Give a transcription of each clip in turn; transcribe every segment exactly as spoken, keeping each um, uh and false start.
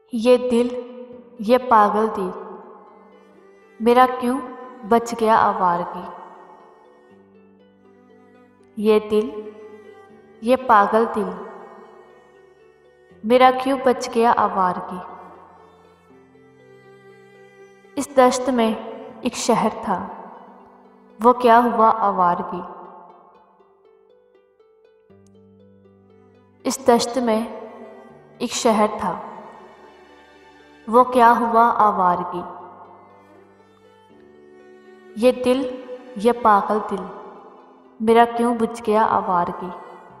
ये दिल, ये पागल दिल, मेरा क्यों बच गया आवारगी। ये दिल, ये पागल दिल, मेरा क्यों बच गया आवारगी। इस दश्त में एक शहर था, वो क्या हुआ आवारगी। इस दश्त में एक शहर था, वो क्या हुआ आवारगी। ये दिल, ये पागल दिल, मेरा क्यों बुझ गया आवारगी।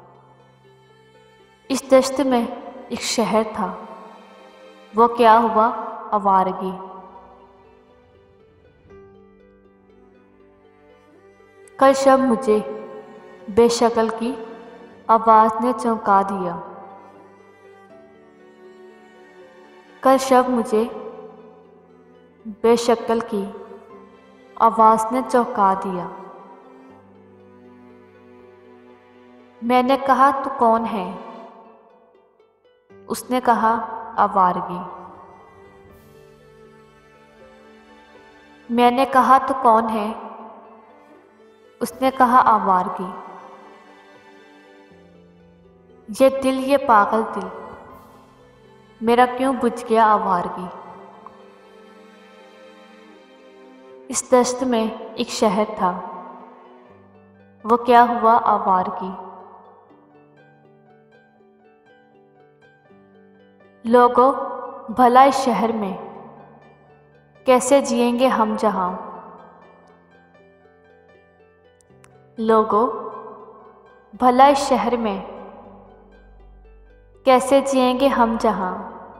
इस दश्त में एक शहर था, वो क्या हुआ आवारगी। कल शब मुझे बेशक्ल की आवाज़ ने चौंका दिया। कल शब मुझे बेशक्ल की आवाज़ ने चौंका दिया। मैंने कहा तू कौन है, उसने कहा आवारगी। मैंने कहा तू कौन है, उसने कहा आवारगी। ये दिल, ये पागल दिल, मेरा क्यों बुझ गया आवारगी। इस दश्त में एक शहर था, वो क्या हुआ आवारगी। लोगों, भला इस शहर में कैसे जिएंगे हम जहां। लोगों, भला इस शहर में कैसे जिएंगे हम जहां।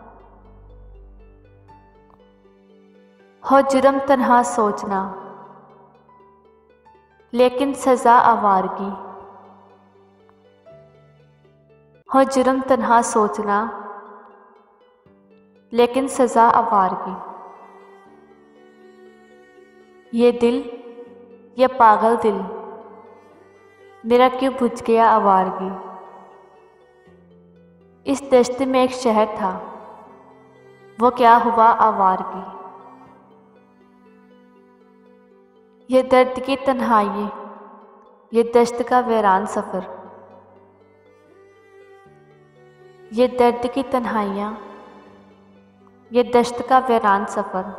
हो जुर्म तन्हा सोचना, लेकिन सज़ा आवारगी। हो जुर्म तन्हा सोचना, लेकिन सज़ा आवारगी। ये दिल, ये पागल दिल, मेरा क्यों बुझ गया आवारगी। इस दश्त में एक शहर था, वो क्या हुआ आवारगी। ये दर्द की तन्हाई, ये दश्त का वीरान सफ़र। ये दर्द की तन्हाइयाँ, ये दश्त का वीरान सफ़र।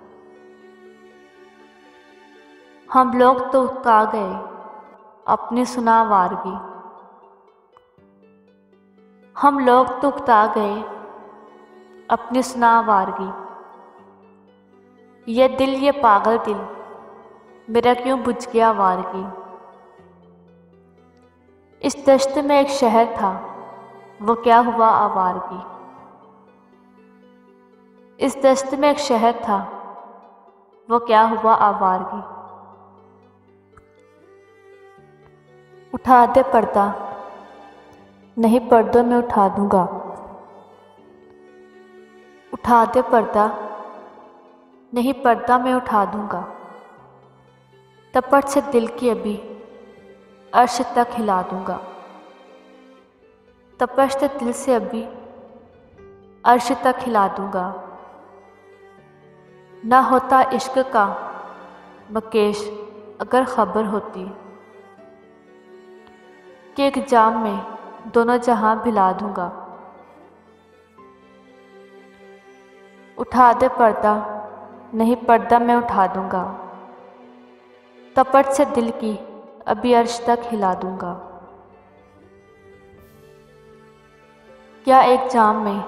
हम लोग तो उकता गए अपनी सुना वारगी। हम लोग तो उकता गए अपनी सुना वारगी। ये दिल, ये पागल दिल, मेरा क्यों बुझ गया वारगी। इस दश्त में एक शहर था, वो क्या हुआ आवारगी। इस दश्त में एक शहर था, वो क्या हुआ आवारगी। उठा दे पर्दा, नहीं पर्दों में उठा दूंगा। उठा दे पर्दा, नहीं पर्दा में उठा दूंगा। तपट से दिल की अभी अर्श तक हिला दूंगा। तपट से दिल से अभी अर्श तक हिला दूंगा। ना होता इश्क का मकेश अगर खबर होती, कि एक जाम में दोनों जहां भिला दूंगा। उठा दे पर्दा, नहीं पर्दा मैं उठा दूंगा। तपट से दिल की अभी अर्श तक हिला दूंगा। क्या एक जाम में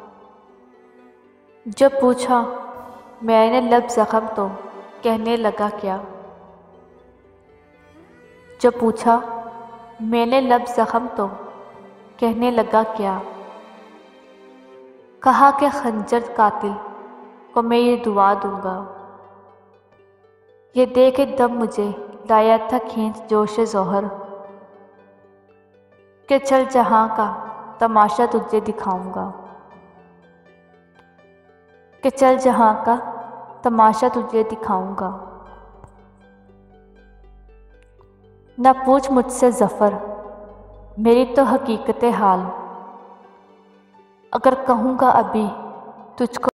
जब पूछा मैंने लब जख्म तो कहने लगा क्या। जब पूछा मैंने लब जख्म तो कहने लगा क्या। कहा कि खंजर कातिल को मैं ये दुआ दूंगा। ये दे के दम मुझे लाया था खींच जोश जोहर, कि चल जहां का तमाशा तुझे दिखाऊंगा। कि चल जहां का तमाशा तुझे दिखाऊंगा। न पूछ मुझसे ज़फ़र, मेरी तो हकीकत हाल। अगर कहूँगा अभी तुझको